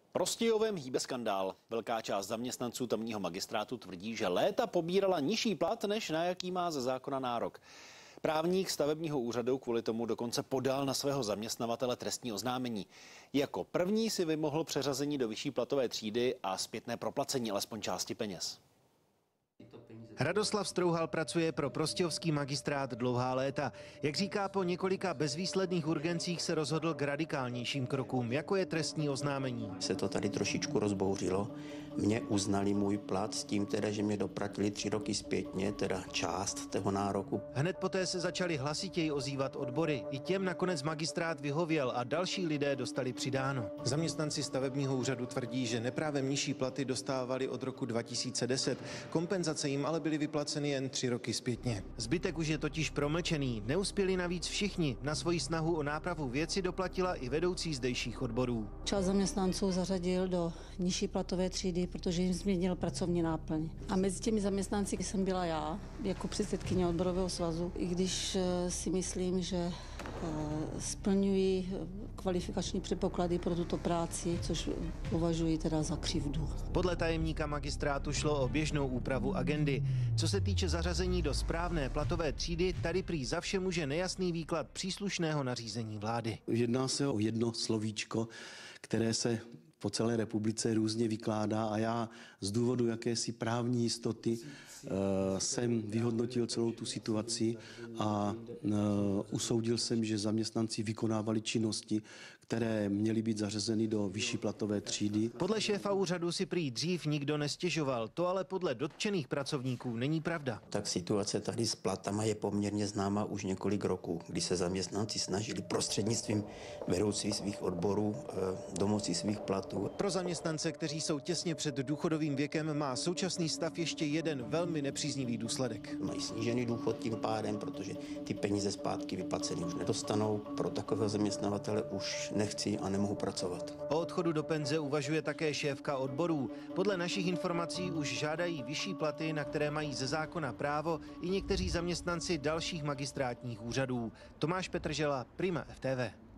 Prostějovem hýbe skandál. Velká část zaměstnanců tamního magistrátu tvrdí, že léta pobírala nižší plat, než na jaký má ze zákona nárok. Právník stavebního úřadu kvůli tomu dokonce podal na svého zaměstnavatele trestní oznámení. Jako první si vymohl přeřazení do vyšší platové třídy a zpětné proplacení alespoň části peněz. Radoslav Strouhal pracuje pro prostějovský magistrát dlouhá léta. Jak říká, po několika bezvýsledných urgencích se rozhodl k radikálnějším krokům, jako je trestní oznámení. Se to tady trošičku rozbouřilo. Mě uznali můj plat s tím, teda, že mě doplatili 3 roky zpětně, teda část toho nároku. Hned poté se začaly hlasitěji ozývat odbory. I těm nakonec magistrát vyhověl a další lidé dostali přidáno. Zaměstnanci stavebního úřadu tvrdí, že neprávem nižší platy dostávali od roku 2010. Kompenzace jim ale byly vyplaceny jen 3 roky zpětně. Zbytek už je totiž promlčený. Neuspěli navíc všichni. Na svoji snahu o nápravu věci doplatila i vedoucí zdejších odborů. Část zaměstnanců zařadil do nižší platové třídy, protože jim změnil pracovní náplň. A mezi těmi zaměstnanci jsem byla já, jako předsedkyně odborového svazu, i když si myslím, že splňují kvalifikační předpoklady pro tuto práci, což považuji teda za křivdu. Podle tajemníka magistrátu šlo o běžnou úpravu agendy. Co se týče zařazení do správné platové třídy, tady prý za vše může nejasný výklad příslušného nařízení vlády. Jedná se o jedno slovíčko, které se po celé republice různě vykládá a já z důvodu jakési právní jistoty jsem vyhodnotil celou tu situaci a usoudil jsem, že zaměstnanci vykonávali činnosti, které měly být zařazeny do vyšší platové třídy. Podle šéfa úřadu si prý dřív nikdo nestěžoval, to ale podle dotčených pracovníků není pravda. Tak situace tady s platama je poměrně známá už několik roků, kdy se zaměstnanci snažili prostřednictvím vedoucích svých odborů domoci svých platů. Pro zaměstnance, kteří jsou těsně před důchodovým věkem, má současný stav ještě jeden velmi nepříznivý důsledek. Mají snížený důchod tím pádem, protože ty peníze zpátky vyplacený už nedostanou. Pro takového zaměstnavatele už nechci a nemohu pracovat. O odchodu do penze uvažuje také šéfka odborů. Podle našich informací už žádají vyšší platy, na které mají ze zákona právo i někteří zaměstnanci dalších magistrátních úřadů. Tomáš Petržela, Prima FTV.